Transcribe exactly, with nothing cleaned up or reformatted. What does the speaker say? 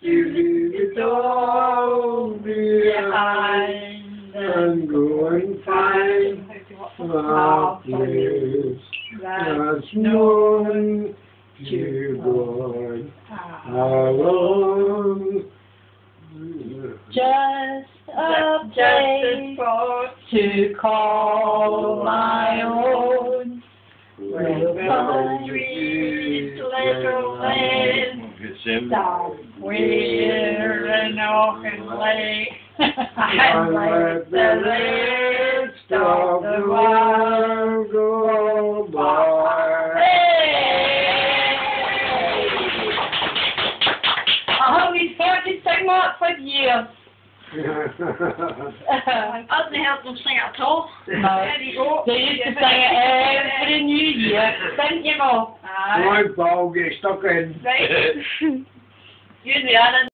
You leave it all behind and go and find a place that's known to God alone. Just a place to call my own, where my sweet little land somewhere in Auckland Lake, and let the rest of the world go by. I hope he's forty-six months with years. I didn't help them sing at all. No. They used to sing it every New Year, didn't you, Mo? My ball gets stuck in. Right. Usually I didn't.